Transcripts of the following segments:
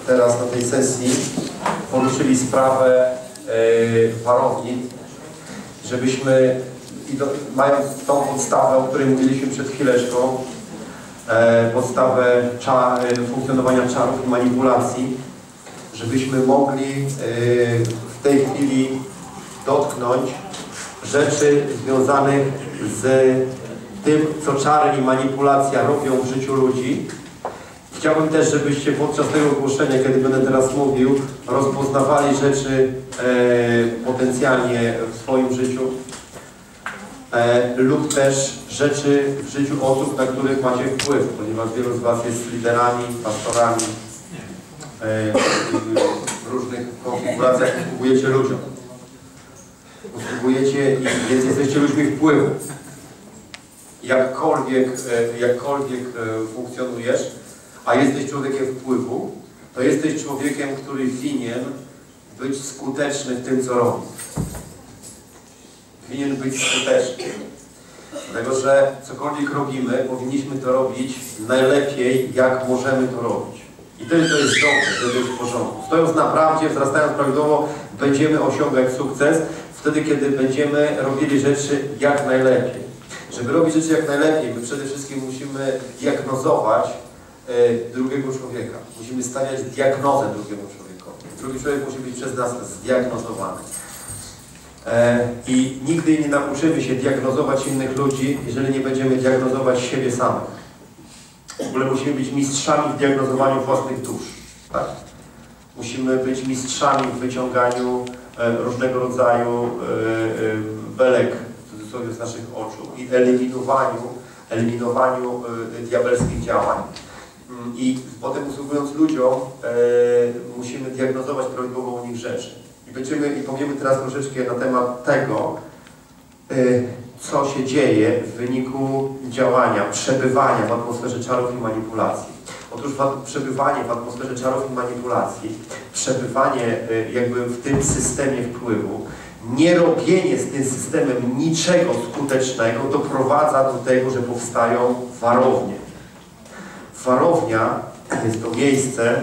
teraz na tej sesji poruszyli sprawę warowni, żebyśmy, mając tą podstawę, o której mówiliśmy przed chwileczką, podstawę funkcjonowania czarów i manipulacji, żebyśmy mogli w tej chwili dotknąć rzeczy związanych z tym, co czary i manipulacja robią w życiu ludzi. Chciałbym też, żebyście podczas tego ogłoszenia, kiedy będę teraz mówił, rozpoznawali rzeczy potencjalnie w swoim życiu lub też rzeczy w życiu osób, na których macie wpływ, ponieważ wielu z Was jest liderami, pastorami, w różnych konfiguracjach usługujecie ludziom. Usługujecie, więc jesteście ludźmi wpływu. Jakkolwiek funkcjonujesz, a jesteś człowiekiem wpływu, to jesteś człowiekiem, który winien być skuteczny w tym, co robi. Winien być skuteczny. Dlatego, że cokolwiek robimy, powinniśmy to robić najlepiej, jak możemy to robić. I wtedy to jest dobrze, wtedy jest w porządku. Stojąc na prawdzie, wzrastając prawidłowo, będziemy osiągać sukces wtedy, kiedy będziemy robili rzeczy jak najlepiej. Żeby robić rzeczy jak najlepiej, my przede wszystkim musimy diagnozować drugiego człowieka. Musimy stawiać diagnozę drugiemu człowiekowi. Drugi człowiek musi być przez nas zdiagnozowany. I nigdy nie nauczymy się diagnozować innych ludzi, jeżeli nie będziemy diagnozować siebie samych. W ogóle musimy być mistrzami w diagnozowaniu własnych dusz. Tak? Musimy być mistrzami w wyciąganiu różnego rodzaju belek z naszych oczu i eliminowaniu diabelskich działań. I potem usługując ludziom, musimy diagnozować prawidłowo u nich rzeczy. I powiemy teraz troszeczkę na temat tego, co się dzieje w wyniku działania, przebywania w atmosferze czarów i manipulacji. Otóż przebywanie w atmosferze czarów i manipulacji, przebywanie jakby w tym systemie wpływu, nie robienie z tym systemem niczego skutecznego doprowadza do tego, że powstają warownie. Warownia jest to miejsce,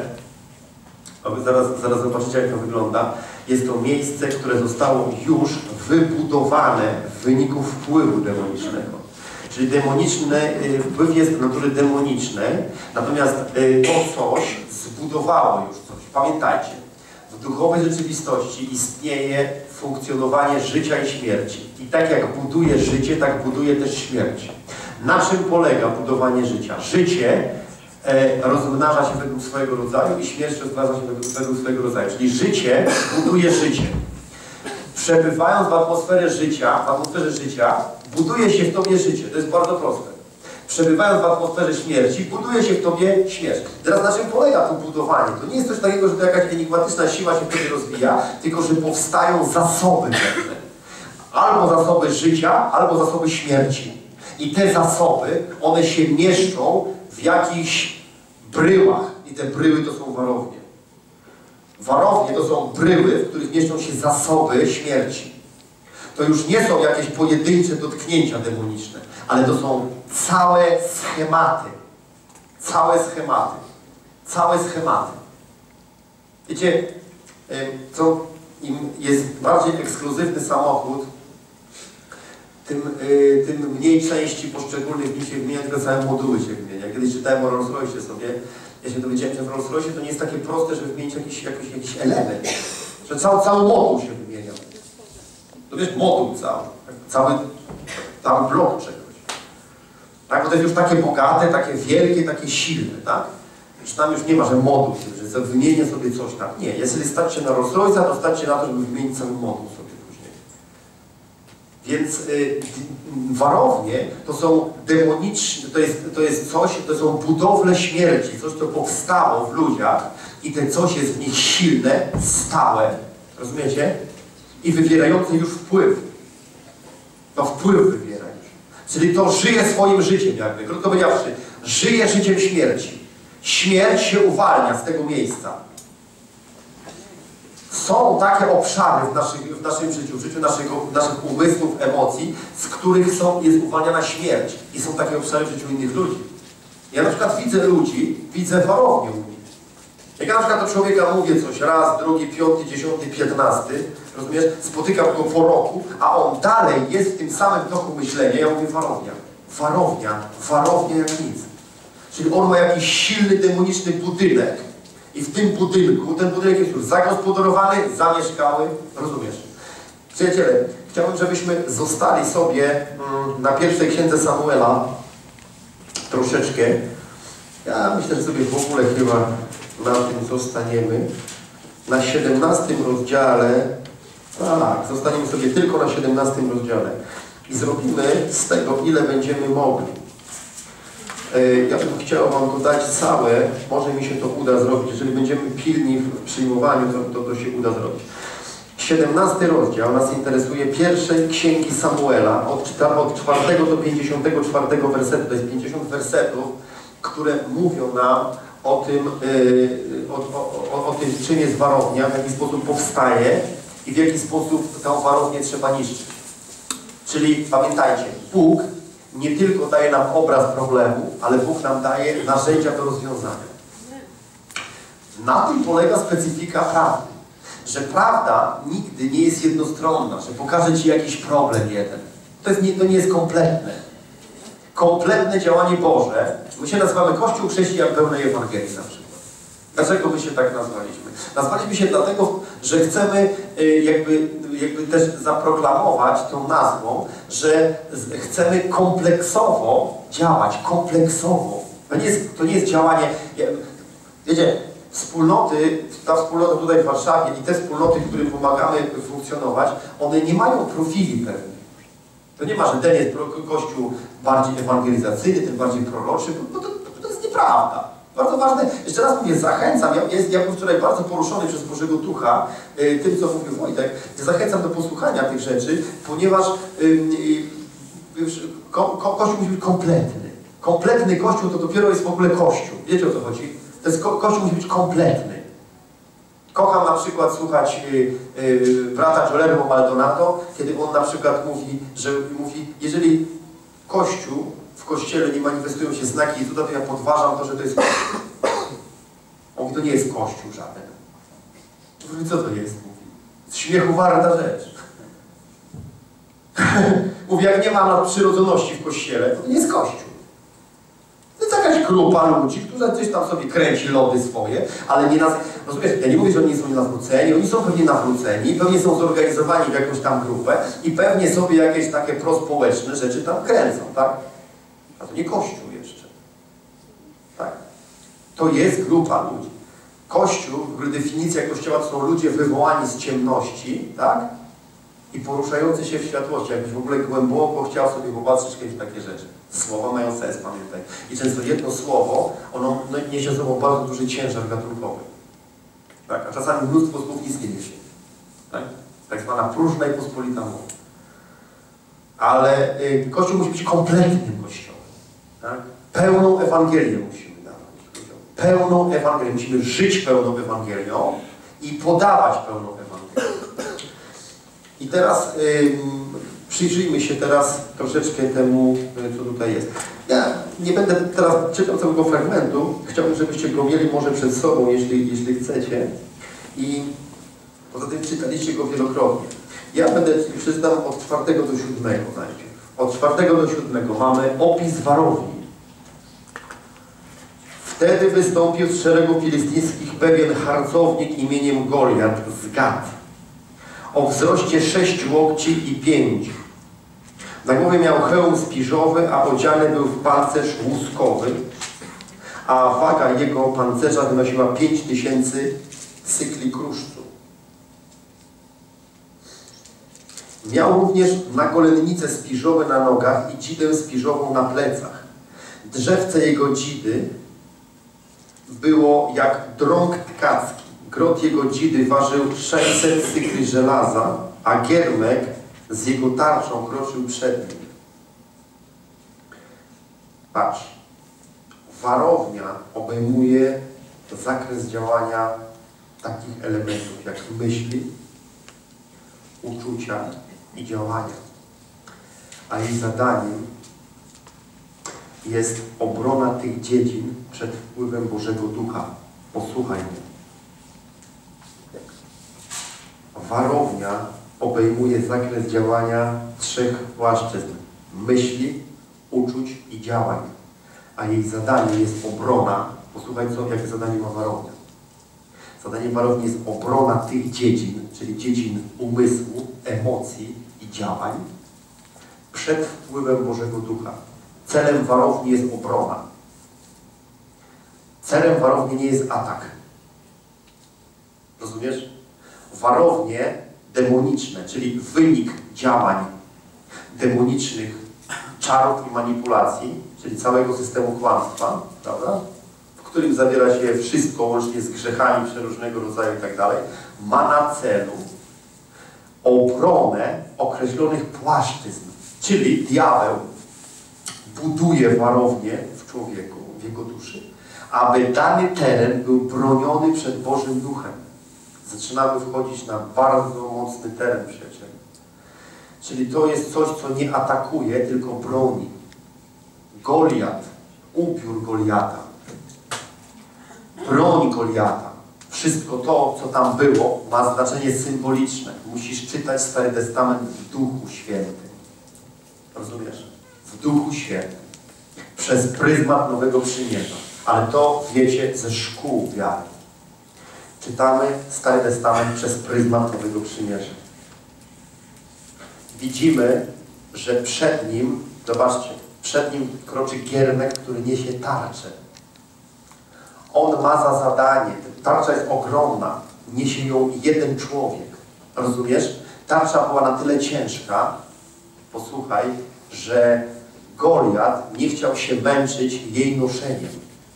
zaraz zobaczycie, jak to wygląda, jest to miejsce, które zostało już wybudowane w wyniku wpływu demonicznego. Czyli demoniczny wpływ jest natury demonicznej, natomiast to coś zbudowało już coś. Pamiętajcie, w duchowej rzeczywistości istnieje funkcjonowanie życia i śmierci. I tak jak buduje życie, tak buduje też śmierć. Na czym polega budowanie życia? Życie rozmnaża się według swojego rodzaju i śmierć rozmnaża się według swojego rodzaju. Czyli życie buduje życie. Przebywając w atmosferze życia, buduje się w tobie życie. To jest bardzo proste. Przebywając w atmosferze śmierci, buduje się w tobie śmierć. Teraz na czym polega to budowanie? To nie jest coś takiego, że to jakaś enigmatyczna siła się wtedy rozwija, tylko że powstają zasoby pewne. Albo zasoby życia, albo zasoby śmierci. I te zasoby, one się mieszczą w jakichś bryłach. I te bryły to są warownie. Warownie to są bryły, w których mieszczą się zasoby śmierci. To już nie są jakieś pojedyncze dotknięcia demoniczne, ale to są całe schematy. Całe schematy. Całe schematy. Wiecie, im jest bardziej ekskluzywny samochód, tym mniej części poszczególnych dni się wymienia, tylko całe moduły się wymienia. Kiedyś czytałem o Rolls-Royce sobie, ja się dowiedziałem, że w Rolls-Royce to nie jest takie proste, żeby wymienić jakiś element, że cały moduł się wymienia. To wiesz, moduł cały blok czegoś. Tak, bo to jest już takie bogate, takie wielkie, takie silne, tak? Że tam już nie ma, że moduł się, że wymienię sobie coś tam. Nie, jeżeli stać się na Rolls-Royce'a, to stać się na to, żeby wymienić cały moduł sobie później. Więc warownie to są demoniczne, to jest coś, to są budowle śmierci, coś, co powstało w ludziach i ten coś jest w nich silne, stałe, rozumiecie? I wywierające już wpływ. To wpływ wywiera już. Czyli to żyje swoim życiem jakby, krótko powiedziawszy, żyje życiem śmierci. Śmierć się uwalnia z tego miejsca. Są takie obszary w naszym życiu, w życiu naszych umysłów, emocji, z których jest uwalniana śmierć. I są takie obszary w życiu innych ludzi. Ja na przykład widzę ludzi, widzę warownię u nich. Jak ja na przykład do człowieka mówię coś raz, drugi, 5., 10., 15, rozumiesz, spotykam go po roku, a on dalej jest w tym samym toku myślenia, ja mówię warownia. Warownia jak nic. Czyli on ma jakiś silny, demoniczny budynek i w tym budynku, ten budynek jest już zagospodarowany, zamieszkały, rozumiesz? Przyjaciele, chciałbym, żebyśmy zostali sobie na pierwszej księdze Samuela troszeczkę. Ja myślę, że sobie w ogóle chyba na tym zostaniemy. Na 17 rozdziale, tak, zostaniemy sobie tylko na 17 rozdziale i zrobimy z tego, ile będziemy mogli. Ja bym chciał wam to dać całe, może mi się to uda zrobić. Jeżeli będziemy pilni w przyjmowaniu, to się uda zrobić. 17 rozdział nas interesuje pierwszej księgi Samuela, od 4 do 54 wersetu. To jest 50 wersetów, które mówią nam o tym, czym jest warownia, w jaki sposób powstaje i w jaki sposób tę warownię trzeba niszczyć. Czyli pamiętajcie, Bóg nie tylko daje nam obraz problemu, ale Bóg nam daje narzędzia do rozwiązania. Na tym polega specyfika prawdy. Że prawda nigdy nie jest jednostronna, że pokaże ci jakiś problem jeden. To nie jest kompletne. Kompletne działanie Boże. My się nazywamy Kościół Chrześcijan pełnej Ewangelii na przykład. Dlaczego my się tak nazwaliśmy? Nazwaliśmy się dlatego, że chcemy jakby też zaproklamować tą nazwą, że chcemy kompleksowo działać, kompleksowo. To nie jest działanie, wiecie, ta wspólnota tutaj w Warszawie i te wspólnoty, którym pomagamy funkcjonować, one nie mają profili pewnych. To nie ma, że ten jest kościół bardziej ewangelizacyjny, ten bardziej proroczy, bo to jest nieprawda. Bardzo ważne, jeszcze raz mówię, zachęcam, ja byłem wczoraj bardzo poruszony przez Bożego Ducha, tym, co mówił Wojtek, zachęcam do posłuchania tych rzeczy, ponieważ Kościół musi być kompletny. Kompletny Kościół to dopiero jest w ogóle Kościół. Wiecie, o co chodzi? To jest Kościół musi być kompletny. Kocham na przykład słuchać brata Jolermo Maldonato, kiedy on na przykład mówi, jeżeli Kościół, w Kościele nie manifestują się znaki Jezusa, to ja podważam to, że to jest Kościół. On mówi, to nie jest Kościół żaden. Mówi, co to jest? Mówi, z śmiechu warta rzecz. Mówi, jak nie ma nadprzyrodzoności w Kościele, to nie jest Kościół. To jest jakaś grupa ludzi, która gdzieś tam sobie kręci lody swoje, ale nie nas... Rozumiesz, ja nie mówię, że oni są nawróceni, oni są pewnie nawróceni, pewnie są zorganizowani w jakąś tam grupę i pewnie sobie jakieś takie prospołeczne rzeczy tam kręcą, tak? A to nie Kościół jeszcze. Tak? To jest grupa ludzi. Kościół, w ogóle definicja Kościoła to są ludzie wywołani z ciemności, tak? I poruszający się w światłości. Jakbyś w ogóle głęboko chciał sobie popatrzeć kiedyś takie rzeczy. Słowa mają sens, pamiętaj. I często jedno słowo, ono niesie ze sobą bardzo duży ciężar gatunkowy. Tak? A czasami mnóstwo słów nic nie niesie. Tak? Tak zwana próżna i pospolita mowa. Ale Kościół musi być kompletnym Kościołem. Tak? Pełną Ewangelię musimy dawać ludziom. Pełną Ewangelię. Musimy żyć pełną Ewangelią i podawać pełną Ewangelię. I teraz przyjrzyjmy się teraz troszeczkę temu, co tutaj jest. Ja nie będę teraz czytał całego fragmentu. Chciałbym, żebyście go mieli może przed sobą, jeśli chcecie. I poza tym czytaliście go wielokrotnie. Ja przeczytam od 4 do 7 najpierw. Od 4 do 7 mamy opis warowni. Wtedy wystąpił z szeregu filistyńskich pewien harcownik imieniem Goliat z Gat, o wzroście 6 łokci i 5. Na głowie miał hełm spiżowy, a odziany był w pancerz łuskowy, a waga jego pancerza wynosiła 5000 cykli kruszcu. Miał również nagolennice spiżowe na nogach i dzidę spiżową na plecach. Drzewce jego dzidy było jak drąg tkacki. Grot jego dzidy ważył 600 cykli żelaza, a giermek z jego tarczą kroczył przed nim. Patrz, warownia obejmuje zakres działania takich elementów jak myśli, uczucia i działania. A jej zadaniem jest obrona tych dziedzin przed wpływem Bożego Ducha. Posłuchaj mnie. Warownia obejmuje zakres działania 3 płaszczyzn: myśli, uczuć i działań. A jej zadanie jest obrona. Posłuchaj, jakie zadanie ma warownia. Zadanie warowni jest obrona tych dziedzin, czyli dziedzin umysłu, emocji i działań przed wpływem Bożego Ducha. Celem warowni jest obrona. Celem warowni nie jest atak. Rozumiesz? Warownie demoniczne, czyli wynik działań demonicznych czarów i manipulacji, czyli całego systemu kłamstwa, prawda? W którym zawiera się wszystko, łącznie z grzechami przeróżnego rodzaju i tak dalej, ma na celu obronę określonych płaszczyzn. Czyli diabeł buduje warownię w człowieku, w jego duszy, aby dany teren był broniony przed Bożym Duchem. Zaczynamy wchodzić na bardzo mocny teren, przyjaciele. Czyli to jest coś, co nie atakuje, tylko broni. Goliat, upiór Goliata, broń Goliata. Wszystko to, co tam było, ma znaczenie symboliczne. Musisz czytać Stary Testament w Duchu Świętym. Rozumiesz? W Duchu Świętym. Przez pryzmat Nowego Przymierza. Ale to wiecie ze szkół wiary. Czytamy Stary Testament przez pryzmat Nowego Przymierza. Widzimy, że przed nim, zobaczcie, przed nim kroczy giermek, który niesie tarczę. On ma za zadanie, tarcza jest ogromna, niesie ją jeden człowiek. Rozumiesz? Tarcza była na tyle ciężka, posłuchaj, że Goliat nie chciał się męczyć jej noszeniem.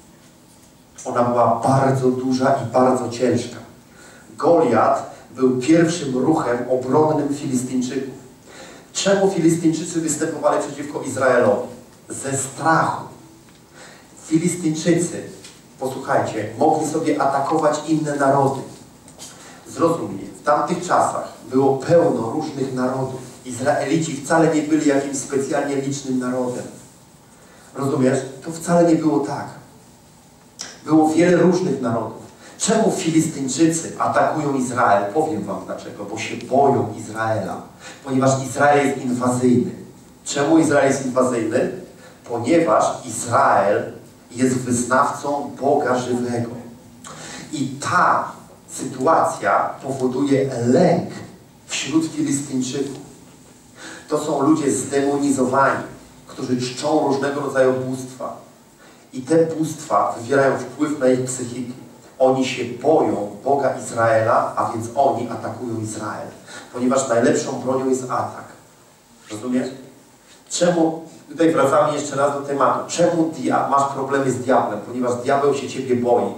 Ona była bardzo duża i bardzo ciężka. Goliat był pierwszym ruchem obronnym Filistyńczyków. Czemu Filistyńczycy występowali przeciwko Izraelowi? Ze strachu. Filistyńczycy, posłuchajcie, mogli sobie atakować inne narody. Zrozum mnie, w tamtych czasach było pełno różnych narodów. Izraelici wcale nie byli jakimś specjalnie licznym narodem. Rozumiesz? To wcale nie było tak. Było wiele różnych narodów. Czemu Filistyńczycy atakują Izrael? Powiem wam dlaczego. Bo się boją Izraela. Ponieważ Izrael jest inwazyjny. Czemu Izrael jest inwazyjny? Ponieważ Izrael jest wyznawcą Boga żywego. I ta sytuacja powoduje lęk wśród Filistyńczyków. To są ludzie zdemonizowani, którzy czczą różnego rodzaju bóstwa. I te bóstwa wywierają wpływ na ich psychiki. Oni się boją Boga Izraela, a więc oni atakują Izrael. Ponieważ najlepszą bronią jest atak. Rozumiesz? Czemu, tutaj wracamy jeszcze raz do tematu, czemu masz problemy z diabłem? Ponieważ diabeł się ciebie boi.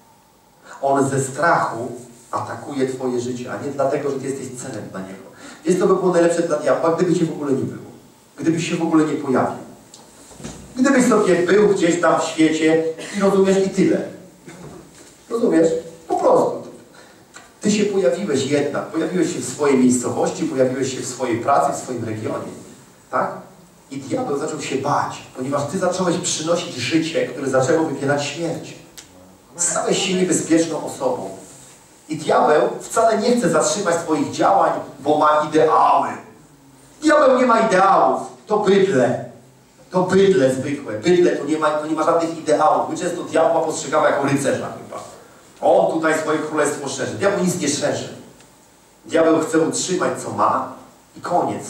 On ze strachu atakuje twoje życie, a nie dlatego, że ty jesteś celem dla niego. Więc to by było najlepsze dla diabła, gdyby cię w ogóle nie było. Gdybyś się w ogóle nie pojawił. Gdybyś sobie był gdzieś tam w świecie i rozumiesz i tyle. Rozumiesz? Po prostu. Ty się pojawiłeś jednak. Pojawiłeś się w swojej miejscowości, pojawiłeś się w swojej pracy, w swoim regionie. Tak? I diabeł zaczął się bać, ponieważ ty zacząłeś przynosić życie, które zaczęło wypierać śmierć. Stałeś się niebezpieczną osobą. I diabeł wcale nie chce zatrzymać twoich działań, bo ma ideały. Diabeł nie ma ideałów. To bydlę. To bydlę zwykłe. Bydlę to nie ma żadnych ideałów. My często diabła postrzegamy jako rycerza chyba. On tutaj swoje królestwo szerzy. Diabeł nic nie szerzy. Diabeł chce utrzymać co ma i koniec.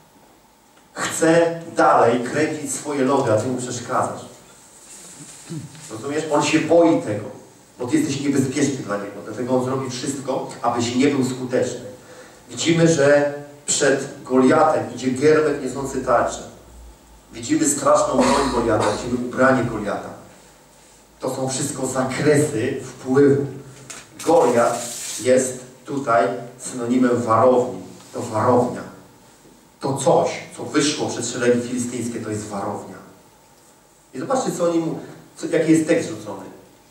Chce dalej kręcić swoje lody, a ty mu przeszkadzasz. Rozumiesz? On się boi tego, bo ty jesteś niebezpieczny dla niego. Dlatego on zrobi wszystko, abyś nie był skuteczny. Widzimy, że przed Goliatem idzie giermek niosący tarczę. Widzimy straszną broń Goliata, widzimy ubranie Goliata. To są wszystko zakresy wpływu. Goliat jest tutaj synonimem warowni. To warownia. To coś, co wyszło przed szeregi filistyńskie, to jest warownia. I zobaczcie, co oni mu, jaki jest tekst rzucony.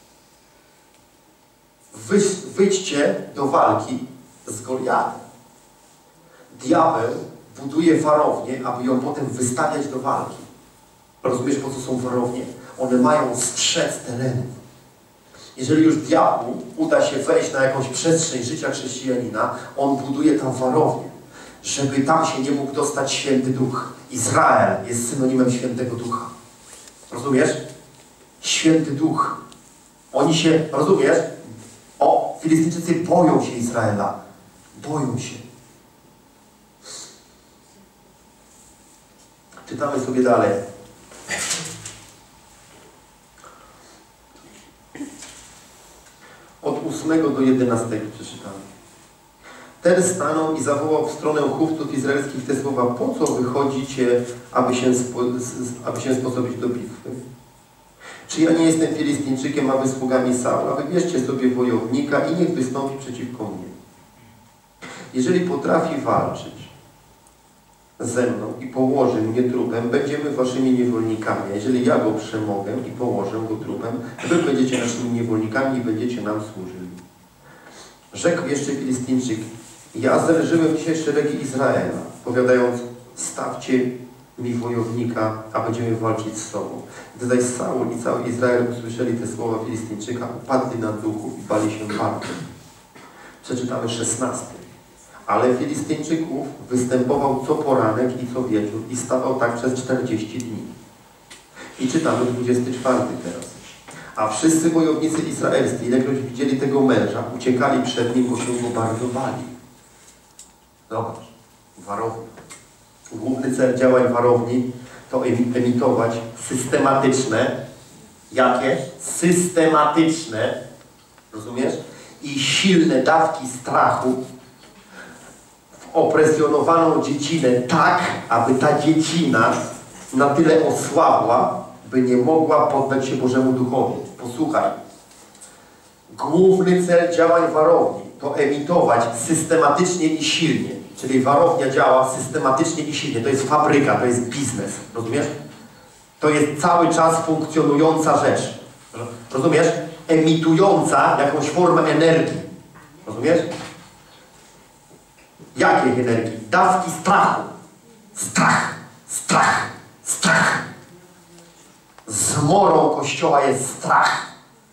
Wyjdźcie do walki z Goliatem. Diabeł buduje warownię, aby ją potem wystawiać do walki. Rozumiesz, po co są warownie? One mają strzec terenów. Jeżeli już diabłu uda się wejść na jakąś przestrzeń życia chrześcijanina, on buduje tam warownię, żeby tam się nie mógł dostać Święty Duch. Izrael jest synonimem Świętego Ducha. Rozumiesz? Święty Duch. Oni się, rozumiesz? Filistyńczycy boją się Izraela. Boją się. Czytamy sobie dalej. Od 8 do 11 przeczytamy. Ten stanął i zawołał w stronę chłopców izraelskich te słowa: po co wychodzicie, aby się sposobić do bitwy? Czy ja nie jestem Filistyńczykiem, a wy sługami Saula? Wybierzcie sobie wojownika i niech wystąpi przeciwko mnie. Jeżeli potrafi walczyć ze mną i położy mnie trupem, będziemy waszymi niewolnikami. A jeżeli ja go przemogę i położę go trupem, wy będziecie naszymi niewolnikami i będziecie nam służyli. Rzekł jeszcze Filistyńczyk: ja zależyłem dzisiaj szeregi Izraela, powiadając: stawcie mi wojownika, a będziemy walczyć z sobą. Gdy zaś Saul i cały Izrael usłyszeli te słowa Filistyńczyka, upadli na duchu i bali się bardzo. Przeczytamy 16. Ale Filistyńczyków występował co poranek i co wieczór i stawał tak przez 40 dni. I czytamy 24 teraz. A wszyscy wojownicy izraelscy, ilekroć widzieli tego męża, uciekali przed nim, bo się go bardzo bali. Zobacz, warownia. Główny cel działań warowni to emitować systematyczne, jakie? Systematyczne, rozumiesz? I silne dawki strachu w opresjonowaną dziedzinę tak, aby ta dziedzina na tyle osłabła, by nie mogła poddać się Bożemu Duchowi. Posłuchaj. Główny cel działań warowni to emitować systematycznie i silnie. Czyli warownia działa systematycznie i silnie. To jest fabryka, to jest biznes. Rozumiesz? To jest cały czas funkcjonująca rzecz. Rozumiesz? Emitująca jakąś formę energii. Rozumiesz? Jakiej energii? Dawki strachu. Strach, strach, strach. Zmorą Kościoła jest strach.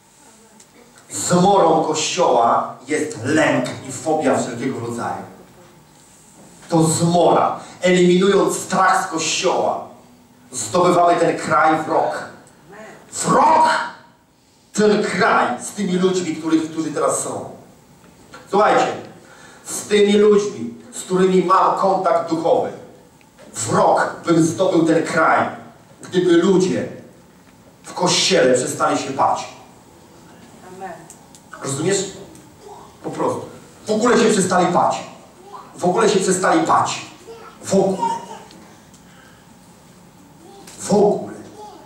Zmorą Kościoła jest lęk i fobia wszelkiego rodzaju. To zmora. Eliminując strach z Kościoła, zdobywamy ten kraj w rok. W rok! Ten kraj z tymi ludźmi, którzy teraz są. Słuchajcie, z tymi ludźmi, z którymi mam kontakt duchowy, w rok bym zdobył ten kraj, gdyby ludzie w Kościele przestali się bać. Rozumiesz? Po prostu. W ogóle się przestali bać. W ogóle się przestali bać. W ogóle. W ogóle.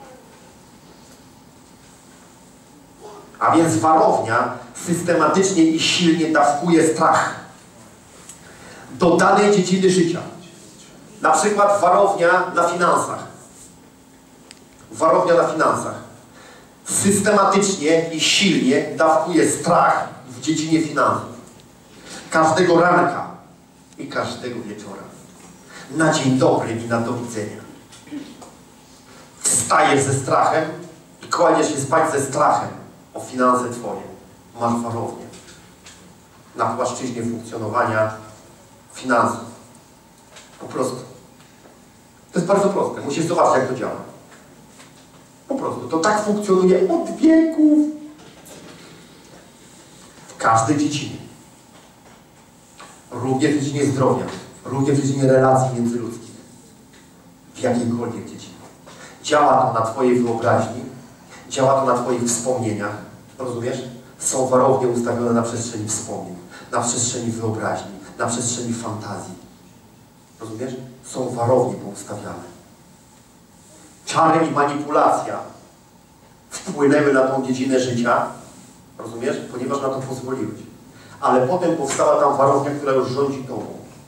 A więc warownia systematycznie i silnie dawkuje strach do danej dziedziny życia. Na przykład warownia na finansach. Warownia na finansach. Systematycznie i silnie dawkuje strach w dziedzinie finansów. Każdego ranka i każdego wieczora. Na dzień dobry i na do widzenia. Wstajesz ze strachem i kładziesz się spać ze strachem o finanse twoje. Masz warownię na płaszczyźnie funkcjonowania finansów. Po prostu. To jest bardzo proste. Musisz zobaczyć, jak to działa. Po prostu. To tak funkcjonuje od wieków. W każdej dziedzinie. Również w dziedzinie zdrowia. Również w dziedzinie relacji międzyludzkich. W jakiejkolwiek dziedzinie. Działa to na twojej wyobraźni. Działa to na twoich wspomnieniach. Rozumiesz? Są warownie ustawione na przestrzeni wspomnień. Na przestrzeni wyobraźni. Na przestrzeni fantazji. Rozumiesz? Są warownie poustawiane. Czary i manipulacja wpłynęły na tą dziedzinę życia, rozumiesz? Ponieważ na to pozwoliłeś. Ale potem powstała tam warownia, która już rządzi tobą.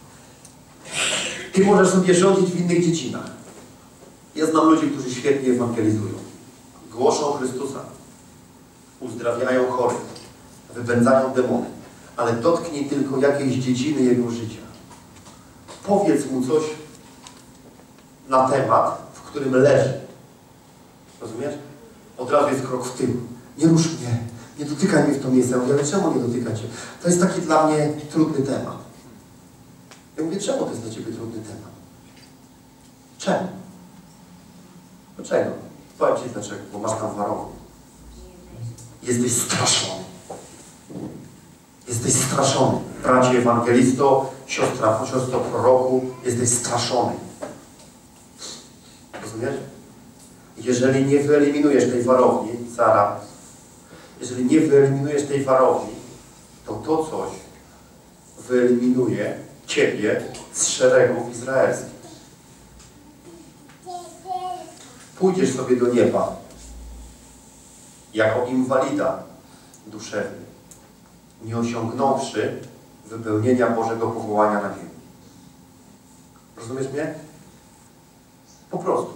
Ty możesz sobie rządzić w innych dziedzinach. Ja znam ludzi, którzy świetnie ewangelizują. Głoszą Chrystusa. Uzdrawiają chorych. Wypędzają demony. Ale dotknij tylko jakiejś dziedziny jego życia. Powiedz mu coś na temat, w którym leży. Rozumiesz? Od razu jest krok w tył. Nie rusz mnie, nie dotykaj mnie w to miejsce. Ja mówię, ale czemu nie dotykać? To jest taki dla mnie trudny temat. Ja mówię, czemu to jest dla ciebie trudny temat? Czemu? Dlaczego? Powiem ci dlaczego, bo masz tam warownię. Jesteś straszony. Jesteś straszony. Bracie ewangelisto, siostro proroku, jesteś straszony. Rozumiesz? Jeżeli nie wyeliminujesz tej warowni, Sara, jeżeli nie wyeliminujesz tej warowni, to coś wyeliminuje ciebie z szeregów izraelskich. Pójdziesz sobie do nieba jako inwalida duszewny, nie osiągnąwszy wypełnienia Bożego powołania na ziemi. Rozumiesz mnie? Po prostu.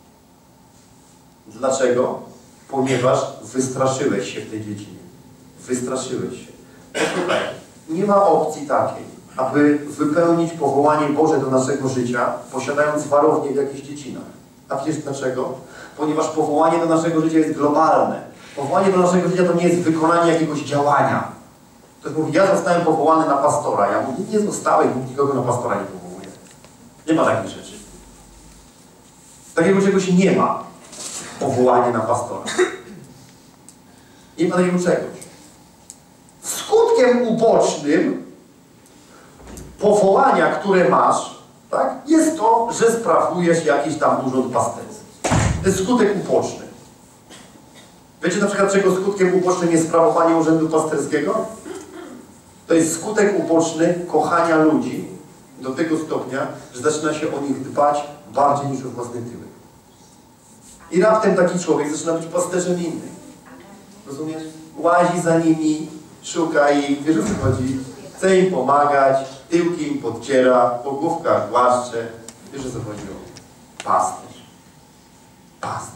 Dlaczego? Ponieważ wystraszyłeś się w tej dziedzinie. Wystraszyłeś się. Posłuchaj, nie ma opcji takiej, aby wypełnić powołanie Boże do naszego życia, posiadając warownię w jakichś dziedzinach. A wiesz dlaczego? Ponieważ powołanie do naszego życia jest globalne. Powołanie do naszego życia to nie jest wykonanie jakiegoś działania. Ktoś mówi, ja zostałem powołany na pastora. Ja mówię, nie zostałeś, Bóg nikogo na pastora nie powołuje. Nie ma takich rzeczy. Takiego czegoś nie ma. Powołanie na pastora. Nie ma takiego czegoś. Skutkiem ubocznym powołania, które masz, tak, jest to, że sprawujesz jakiś tam urząd pasterski. To jest skutek uboczny. Wiecie na przykład, czego skutkiem ubocznym jest sprawowanie urzędu pasterskiego? To jest skutek uboczny kochania ludzi do tego stopnia, że zaczyna się o nich dbać bardziej niż o własny tyłek. I raptem taki człowiek zaczyna być pasterzem innych. Rozumiesz? Łazi za nimi, szuka ich, wiesz o co chodzi? Chce im pomagać, tyłki im podciera, po główkach głaszcze. Wiesz o co chodziło? Pasterz. Pasterz.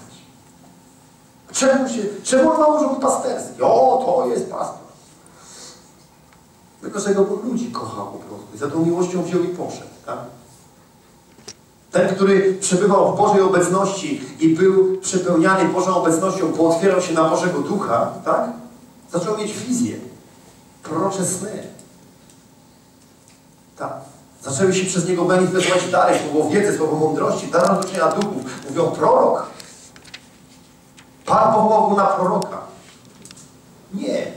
Czemu on ma urząd pasterski? O, to jest pasterz. Tylko, że go ludzi kochał po prostu. I za tą miłością wziął i poszedł. Tak? Ten, który przebywał w Bożej obecności i był przepełniany Bożą obecnością, bo otwierał się na Bożego Ducha, tak? Zaczął mieć wizję. Prorocze sny. Tak. Zaczęły się przez niego manifestować dary, słowo wiedzy, słowo mądrości, dar rozróżnienia duchów. Mówią prorok. Pan powołał go na proroka. Nie.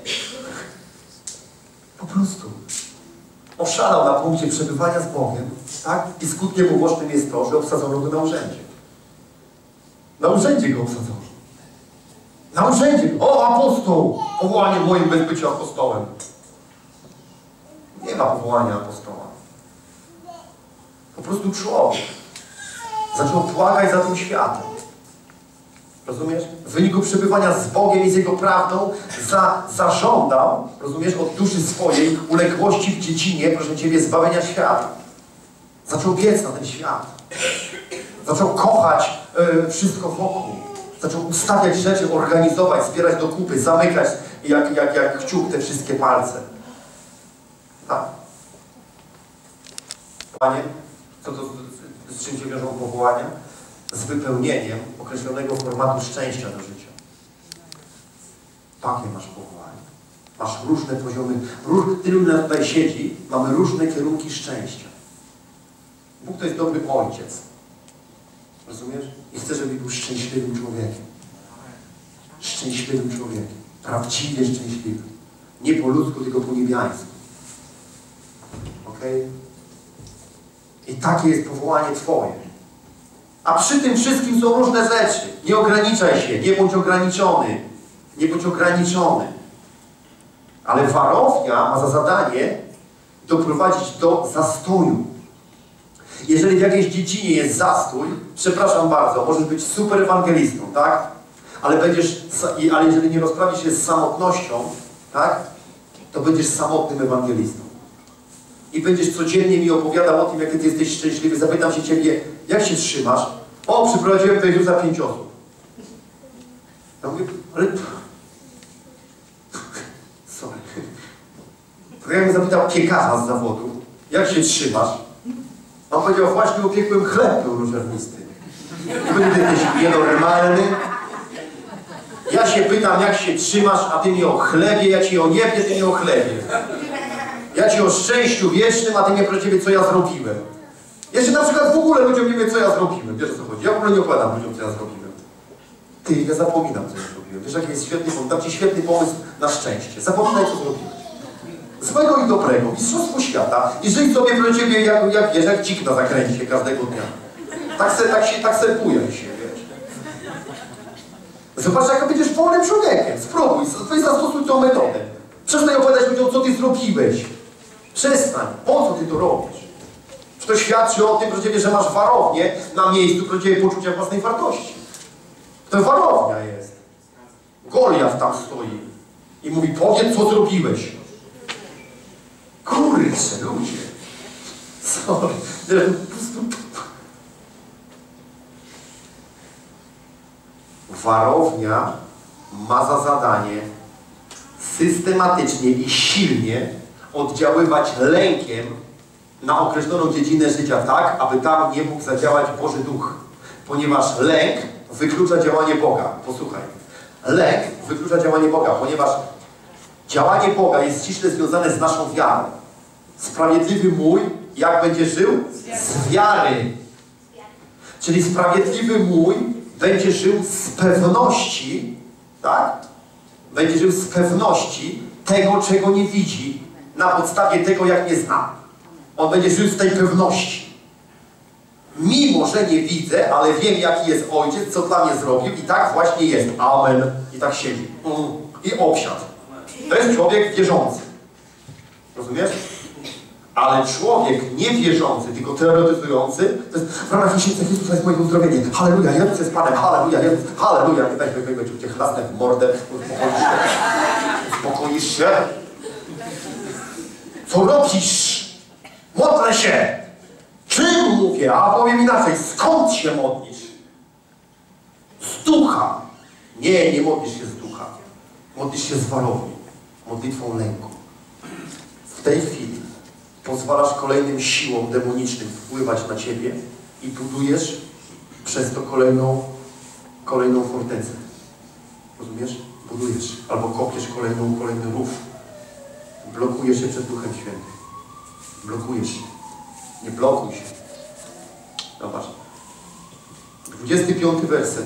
Po prostu. Oszalał na punkcie przebywania z Bogiem, tak? I skutkiem ubocznym jest to, że obsadzono go na urzędzie. Na urzędzie go obsadzono. Na urzędzie. O, apostoł! Powołanie moim bez bycia apostołem. Nie ma powołania apostoła. Po prostu człowiek zaczął płakać za tym światem. Rozumiesz? W wyniku przebywania z Bogiem i z Jego prawdą zażądał, rozumiesz, od duszy swojej uległości w dziedzinie, proszę Ciebie, zbawienia świata. Zaczął biec na ten świat. Zaczął kochać wszystko wokół. Zaczął ustawiać rzeczy, organizować, zbierać do kupy, zamykać jak kciuk te wszystkie palce. Tak. Panie, co to z czym się wiążą powołania? Z wypełnieniem określonego formatu szczęścia do życia. Takie masz powołanie. Masz różne poziomy. Tylu nas tutaj siedzi, mamy różne kierunki szczęścia. Bóg to jest dobry ojciec. Rozumiesz? I chce, żebyś był szczęśliwym człowiekiem. Szczęśliwym człowiekiem. Prawdziwie szczęśliwym. Nie po ludzku, tylko po niebiańsku. Okej? I takie jest powołanie Twoje. A przy tym wszystkim są różne rzeczy. Nie ograniczaj się, nie bądź ograniczony. Nie bądź ograniczony. Ale warownia ma za zadanie doprowadzić do zastoju. Jeżeli w jakiejś dziedzinie jest zastój, przepraszam bardzo, możesz być super ewangelistą, tak? Ale jeżeli nie rozprawisz się z samotnością, tak? To będziesz samotnym ewangelistą. I będziesz codziennie mi opowiadał o tym, jak Ty jesteś szczęśliwy. Zapytam się Ciebie, jak się trzymasz? O, przyprowadziłem do Jezusa 5 osób. Ja mówię, ale... Sorry. To ja bym zapytał piekarza z zawodu, jak się trzymasz? A on powiedział, właśnie upiekłem chleb pełnoziarnisty. Ty będziesz jakiś nienormalny. Ja się pytam, jak się trzymasz, a ty mnie o chlebie, ja ci o niebie, ty mnie o chlebie. Ja ci o szczęściu wiecznym, a ty nie proszę ciebie, co ja zrobiłem. Jeszcze na przykład w ogóle ludziom nie wiem, co ja zrobiłem. Wiesz, o co chodzi? Ja w ogóle nie opowiadam ludziom, co ja zrobiłem. Ty, ja zapominam, co ja zrobiłem. Wiesz, jaki jest świetny pomysł? Dam ci świetny pomysł na szczęście. Zapominaj, co zrobiłeś. Złego i dobrego, mistrzostwo świata. I żyj sobie pro ciebie, jak wiesz, jak dzik na zakręcie każdego dnia. Tak se bujaj się, wiesz. Zobacz, jak będziesz wolnym człowiekiem. Spróbuj, zastosuj tą metodę. Przestań opowiadać ludziom, co ty zrobiłeś. Przestań. Po co ty to robisz? Czy to świadczy o tym, pro ciebie, że masz warownię na miejscu, pro ciebie poczucia własnej wartości. To warownia jest. Goliat tam stoi i mówi, powiedz, co zrobiłeś. Kurczę, ludzie. Sorry. Warownia ma za zadanie systematycznie i silnie oddziaływać lękiem na określoną dziedzinę życia tak, aby tam nie mógł zadziałać Boży Duch. Ponieważ lęk wyklucza działanie Boga. Posłuchaj. Lęk wyklucza działanie Boga, ponieważ działanie Boga jest ściśle związane z naszą wiarą. Sprawiedliwy mój, jak będzie żył? Z wiary. Czyli sprawiedliwy mój będzie żył z pewności, tak? Będzie żył z pewności tego, czego nie widzi, na podstawie tego, jak nie zna. On będzie żył z tej pewności. Mimo, że nie widzę, ale wiem, jaki jest Ojciec, co dla mnie zrobił i tak właśnie jest. Amen. I tak siedzi. I obsiadł. To jest człowiek wierzący. Rozumiesz? Ale człowiek niewierzący, tylko teoretyzujący, to jest w ramach Chrystusa jest moje uzdrowienie. Halleluja, Jezus jest Panem, halleluja, Jezus, halleluja. Weź cię chlasnę w mordę, uspokoisz się. Uspokoisz się. Co robisz? Modlę się. Czym mówię? A powiem inaczej, skąd się modlisz? Z ducha. Nie modlisz się z ducha. Modlisz się z warowni. Modlitwą lęku. W tej chwili pozwalasz kolejnym siłom demonicznym wpływać na ciebie i budujesz przez to kolejną fortecę. Rozumiesz? Budujesz. Albo kopiesz kolejny rów. Blokujesz się przed Duchem Świętym. Blokujesz się. Nie blokuj się. Zobacz. 25 werset.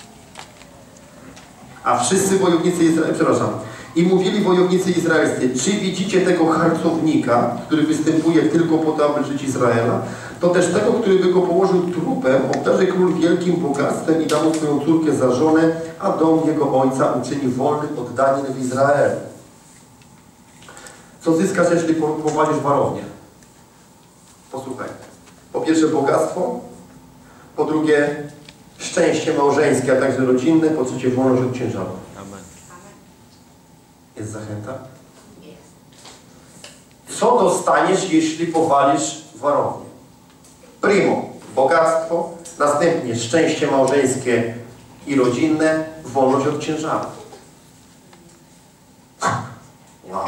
A wszyscy wojownicy Izraela, przepraszam, i mówili wojownicy izraelscy, czy widzicie tego harcownika, który występuje tylko po to, aby żyć Izraela? To też tego, który by go położył trupem, obdarzy król wielkim bogactwem i da mu swoją córkę za żonę, a dom jego ojca uczyni wolnym od danin w Izraelu. Co zyskasz, jeśli powalisz warownię? Posłuchaj. Po pierwsze bogactwo, po drugie szczęście małżeńskie, a także rodzinne, po trzecie wolność od ciężaru. Amen. Jest zachęta? Co dostaniesz, jeśli powalisz warownię? Primo, bogactwo, następnie szczęście małżeńskie i rodzinne, wolność od ciężaru. Wow.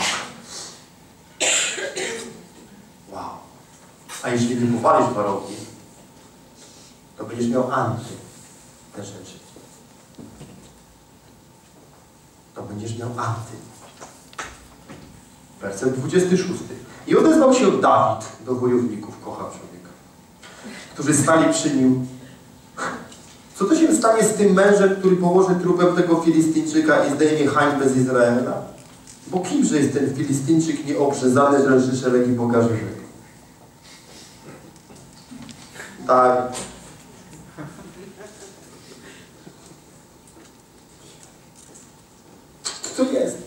Wow. A jeśli nie powalisz warowni, to będziesz miał anty te rzeczy. To będziesz miał anty. Werset 26. I odezwał się Dawid do wojowników, kocha człowieka, którzy stali przy nim. Co to się stanie z tym mężem, który położy trupem tego Filistyńczyka i zdejmie hańbę z Izraela? Bo kimże jest ten Filistyńczyk nieobrzezany, że życzy legii Boga żywego? Tak. Co jest?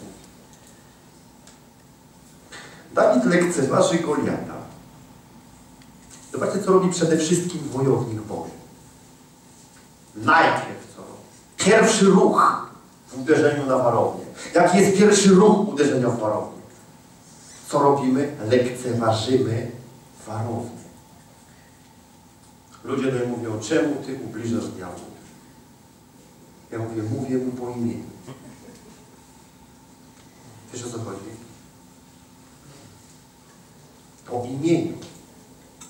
Dawid lekceważy Goliata. Zobaczcie, co robi przede wszystkim wojownik Boży. Najpierw co robi? Pierwszy ruch w uderzeniu na warownię. Jaki jest pierwszy ruch uderzenia w warownię? Co robimy? Lekceważymy warownię. Ludzie do mnie mówią, czemu ty ubliżasz diabłu? Ja mówię mu po imieniu. Wiesz, o co chodzi? Po imieniu.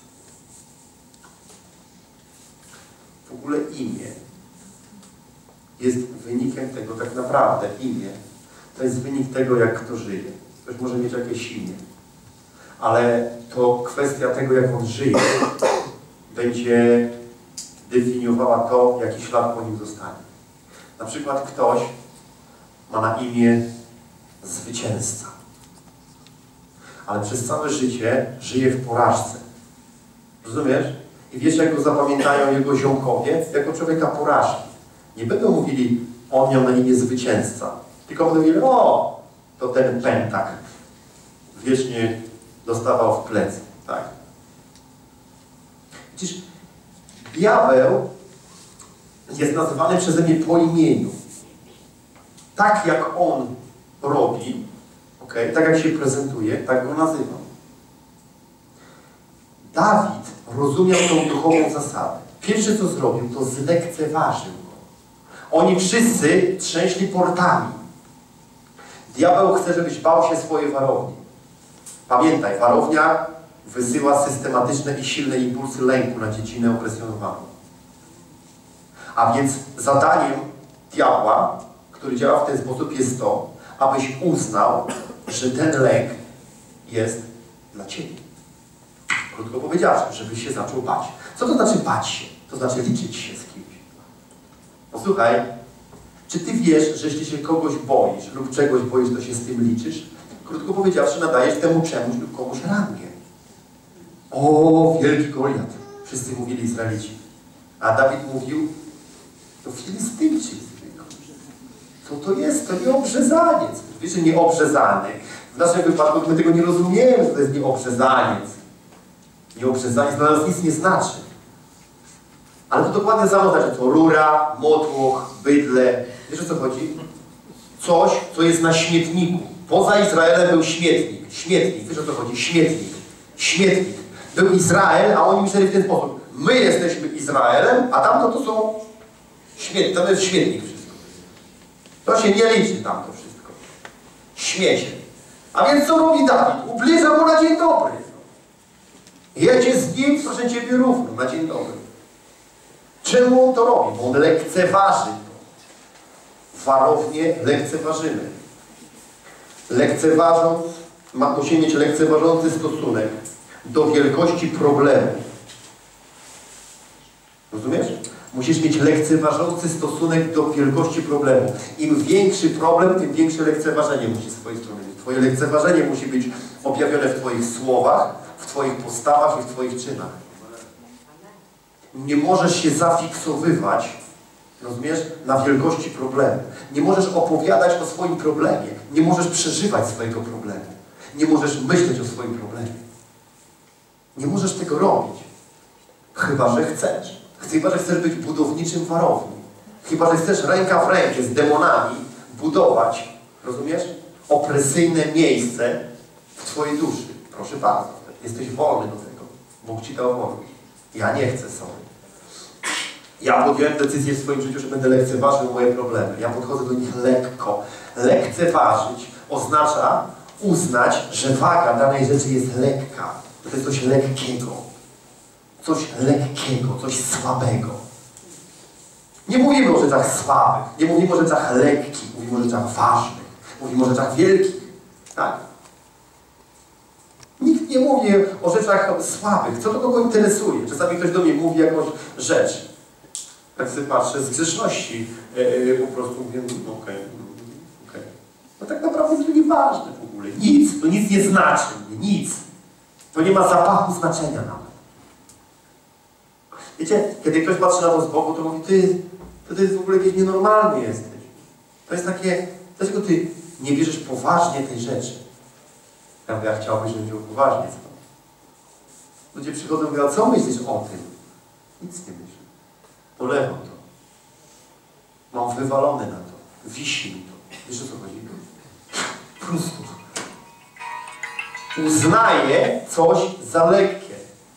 W ogóle imię jest wynikiem tego tak naprawdę. Imię to jest wynik tego, jak kto żyje. Ktoś może mieć jakieś imię, ale to kwestia tego, jak on żyje, będzie definiowała to, jaki ślad po nim zostanie. Na przykład ktoś ma na imię zwycięzca, ale przez całe życie żyje w porażce. Rozumiesz? I wiesz, jak go zapamiętają jego ziomkowie? Jako człowieka porażki. Nie będą mówili, on miał na imię zwycięzca, tylko będą mówili, o, to ten pętak wiecznie dostawał w plecy. Tak? Widzisz, diabeł jest nazywany przeze mnie po imieniu. Tak jak on robi, okay, tak jak się prezentuje, tak go nazywam. Dawid rozumiał tą duchową zasadę. Pierwsze co zrobił, to zlekceważył go. Oni wszyscy trzęśli portami. Diabeł chce, żebyś bał się swojej warowni. Pamiętaj, warownia wysyła systematyczne i silne impulsy lęku na dziedzinę opresjonowaną. A więc zadaniem diabła, który działa w ten sposób, jest to, abyś uznał, że ten lęk jest dla ciebie. Krótko powiedziawszy, żebyś się zaczął bać. Co to znaczy bać się? To znaczy liczyć się z kimś. Posłuchaj, czy ty wiesz, że jeśli się kogoś boisz lub czegoś boisz, to się z tym liczysz? Krótko powiedziawszy, nadajesz temu czemuś lub komuś rangę. O, wielki Goliat. Wszyscy mówili Izraelici. A Dawid mówił, to Filistynczyk. Co to jest? To nieobrzezaniec. Wiesz, że nieobrzezany. W naszym wypadku my tego nie rozumiemy, że to jest nieobrzezaniec. Nieobrzezaniec dla nas nic nie znaczy. Ale to dokładnie samo znaczy to rura, motłoch, bydle. Wiesz, o co chodzi? Coś, co jest na śmietniku. Poza Izraelem był śmietnik. Śmietnik. Wiesz, o co chodzi? Śmietnik. Śmietnik. Był Izrael, a oni myśleli w ten sposób. My jesteśmy Izraelem, a tamto to są śmietnik. To jest śmietnik wszystko. To się nie liczy tamto wszystko. Śmiecie. A więc co robi Dawid? Ubliża mu na dzień dobry. Jedzie z nim, proszę Ciebie, równo na dzień dobry. Czemu on to robi? Bo on lekceważy to. Warownie lekceważymy. Lekceważąc, musi mieć lekceważący stosunek do wielkości problemu. Rozumiesz? Musisz mieć lekceważący stosunek do wielkości problemu. Im większy problem, tym większe lekceważenie musi z Twojej strony mieć. Twoje lekceważenie musi być objawione w Twoich słowach, w Twoich postawach i w Twoich czynach. Nie możesz się zafiksowywać, rozumiesz, na wielkości problemu. Nie możesz opowiadać o swoim problemie. Nie możesz przeżywać swojego problemu. Nie możesz myśleć o swoim problemie. Nie możesz tego robić. Chyba że chcesz. Chyba że chcesz być budowniczym warowni. Chyba że chcesz ręka w rękę z demonami budować, rozumiesz, opresyjne miejsce w Twojej duszy. Proszę bardzo. Jesteś wolny do tego. Bóg Ci dał wolność. Ja nie chcę sobie. Ja podjąłem decyzję w swoim życiu, że będę lekceważył moje problemy. Ja podchodzę do nich lekko. Lekceważyć oznacza uznać, że waga danej rzeczy jest lekka. To jest coś lekkiego. Coś lekkiego, coś słabego. Nie mówimy o rzeczach słabych, nie mówimy o rzeczach lekkich, mówimy o rzeczach ważnych, mówimy o rzeczach wielkich. Tak? Nikt nie mówi o rzeczach słabych. Co to kogo interesuje? Czasami ktoś do mnie mówi jakąś rzecz. Tak sobie patrzę z grzeszności. Po prostu mówię, okej. No tak naprawdę to nieważne w ogóle. Nic. To nic nie znaczy. Nic. To nie ma zapachu znaczenia nawet. Wiecie, kiedy ktoś patrzy na to z boku, to mówi, ty w ogóle jakiś nienormalny jesteś. To jest takie, dlaczego ty nie bierzesz poważnie tej rzeczy? Ja mówię, ja chciałbyś, żebym wziął poważnie. Ludzie przychodzą i mówią, a co myślisz o tym? Nic nie myślę. Polewam to. Mam wywalone na to. Wisi mi to. Wiesz, o co chodzi? Po prostu. Uznaje coś za lekkie.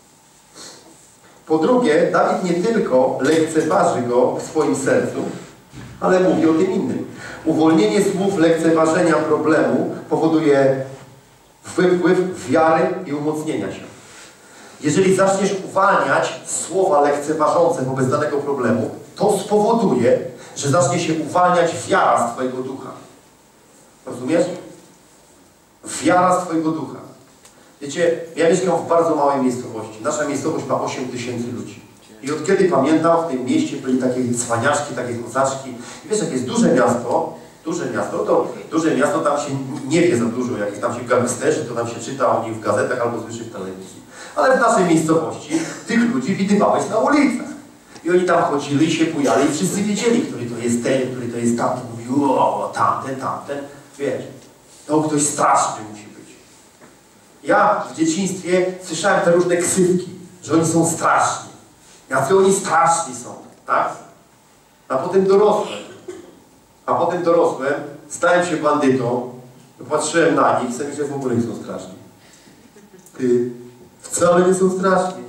Po drugie, Dawid nie tylko lekceważy go w swoim sercu, ale mówi o tym innym. Uwolnienie słów lekceważenia problemu powoduje wypływ wiary i umocnienia się. Jeżeli zaczniesz uwalniać słowa lekceważące wobec danego problemu, to spowoduje, że zacznie się uwalniać wiara z twojego ducha. Rozumiesz? Wiara z twojego ducha. Wiecie, ja mieszkam w bardzo małej miejscowości. Nasza miejscowość ma 8 000 ludzi. I od kiedy pamiętam, w tym mieście byli takie cwaniaczki, takie kozaczki. I wiesz, jak jest duże miasto, tam się nie wie za dużo, jak tam się gangsterzy, to tam się czyta o nich w gazetach albo słyszy w telewizji. Ale w naszej miejscowości tych ludzi widywałeś na ulicach. I oni tam chodzili, się bujali i wszyscy wiedzieli, który to jest ten, który to jest tamten. Mówił, o, tamten. Wiesz, to ktoś straszny musi być. Ja w dzieciństwie słyszałem te różne ksywki, że oni są straszni. Jacy oni straszni są, tak? A potem dorosłem, stałem się bandytą, patrzyłem na nich i sobie że w ogóle nie są straszni. Ty, wcale nie są straszni.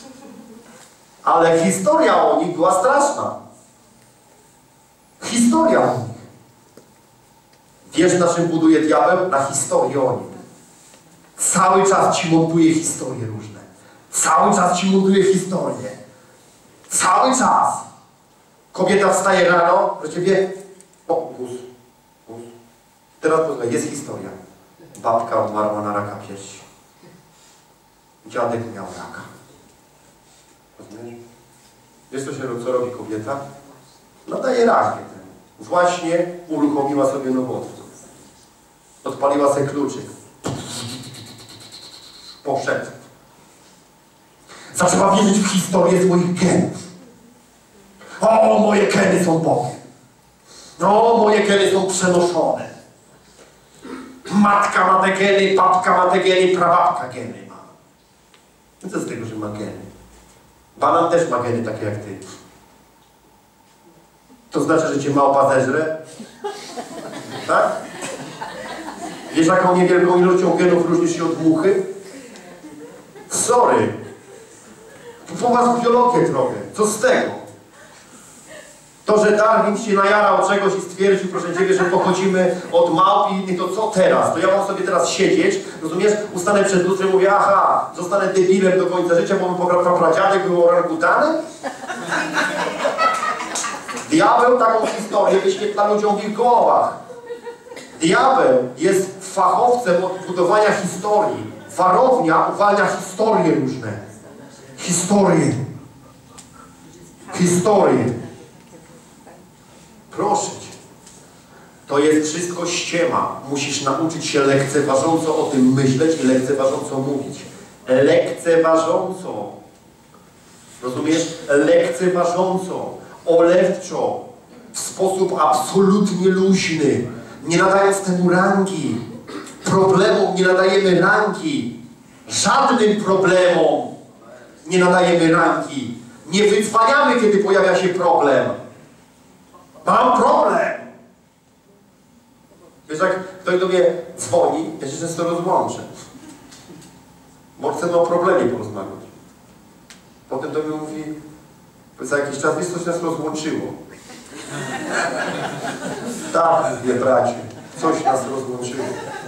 Ale historia o nich była straszna. Historia o nich. Wiesz, na czym buduje diabeł? Na historii o nich. Cały czas ci montuje historie różne. Cały czas ci montuje historie. Cały czas. Kobieta wstaje rano, do ciebie, guz. Teraz posłuchaj, jest historia. Babka umarła na raka piersi. Dziadek miał raka. Rozumiesz? Wiesz, co robi kobieta? Nadaje rakię temu. Właśnie uruchomiła sobie nowotwór. Odpaliła sobie kluczyk. Poszedł. Zaczęła wierzyć w historię swoich genów. O, moje geny są Bogiem. O, moje geny są przenoszone. Matka ma te geny, babka ma te geny, prababka geny ma. No co z tego, że ma geny? Banan też ma geny takie jak ty. To znaczy, że cię małpa zeżre? Tak? Wiesz, jaką niewielką ilością genów różnisz się od muchy? Sorry. Po was biologię trochę. Co z tego? To, że Darwin się najarał czegoś i stwierdził, proszę Ciebie, że pochodzimy od małp i innych, to co teraz? To ja mam sobie teraz siedzieć, rozumiesz? Ustanę przed lustrem i mówię, aha, zostanę debilem do końca życia, bo mój prapradziadek był orangutanem? Diabeł taką historię wyświetla ludziom w ich głowach. Diabeł jest fachowcem od budowania historii. Warownia uwalnia historie różne. Historie. Proszę Cię. To jest wszystko ściema. Musisz nauczyć się lekceważąco o tym myśleć i lekceważąco mówić. Lekceważąco. Rozumiesz? Lekceważąco. Olewczo. W sposób absolutnie luźny. Nie nadając temu rangi. Problemom nie nadajemy rangi. Żadnym problemom nie nadajemy rangi. Nie wycwaniamy, kiedy pojawia się problem. Mam problem. Wiesz, jak ktoś do mnie dzwoni, ja się często rozłączę. Bo chcę o problemie porozmawiać. Potem do mnie mówi, za jakiś czas, wiesz, coś nas rozłączyło. Tak, wie bracie, coś nas rozłączyło.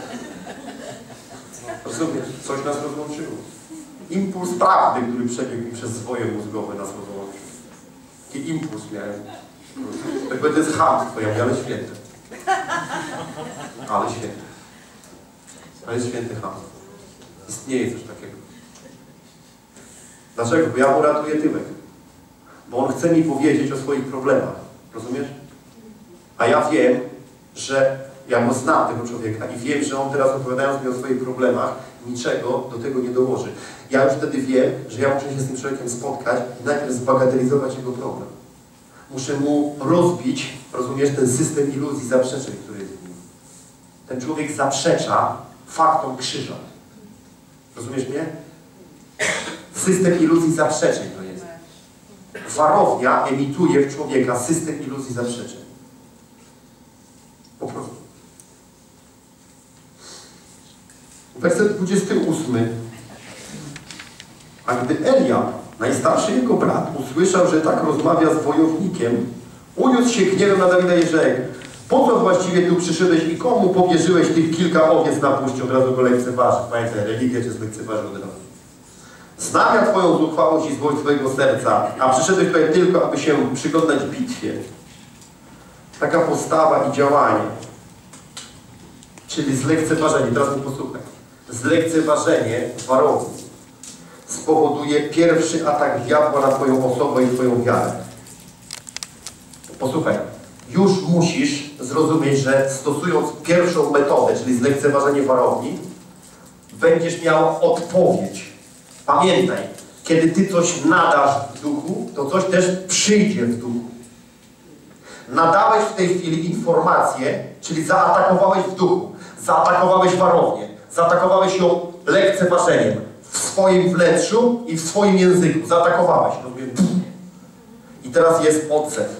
Rozumiesz? Coś nas rozłączyło. Impuls prawdy, który przebiegł mi przez swoje mózgowe, nas rozłączył. Taki impuls miałem. Tak to jest chamstwo, ja mówię, ale święte. Ale święte. To jest święte chamstwo. Istnieje coś takiego. Dlaczego? Bo ja mu ratuję tyłek. Bo on chce mi powiedzieć o swoich problemach. Rozumiesz? A ja wiem, że ja go znam, tego człowieka, i wiem, że on teraz, opowiadając mi o swoich problemach, niczego do tego nie dołoży. Ja już wtedy wiem, że ja muszę się z tym człowiekiem spotkać i najpierw zbagatelizować jego problem. Muszę mu rozbić, rozumiesz, ten system iluzji zaprzeczeń, który jest w nim. Ten człowiek zaprzecza faktom krzyża. Rozumiesz mnie? System iluzji zaprzeczeń to jest. Warownia emituje w człowieka system iluzji zaprzeczeń. Po prostu. Werset 28. A gdy Eliab, najstarszy jego brat, usłyszał, że tak rozmawia z wojownikiem, uniósł się gniewem na Dawida i rzekł: po co właściwie tu przyszedłeś i komu powierzyłeś tych kilka owiec na puście? Od razu go lekceważy. Pamiętaj, religia cię zlekceważy od razu. Znam ja twoją zuchwałość i złość twojego serca, a przyszedłeś tutaj tylko, aby się przyglądać bitwie. Taka postawa i działanie, czyli zlekceważenie, teraz mi posłuchaj, zlekceważenie warowni spowoduje pierwszy atak diabła na Twoją osobę i Twoją wiarę. Posłuchaj, już musisz zrozumieć, że stosując pierwszą metodę, czyli zlekceważenie warowni, będziesz miał odpowiedź. Pamiętaj, kiedy Ty coś nadasz w duchu, to coś też przyjdzie w duchu. Nadałeś w tej chwili informację, czyli zaatakowałeś w duchu, zaatakowałeś warownię, zaatakowałeś ją lekceważeniem w swoim wnętrzu i w swoim języku. Zaatakowałeś. I teraz jest odzew.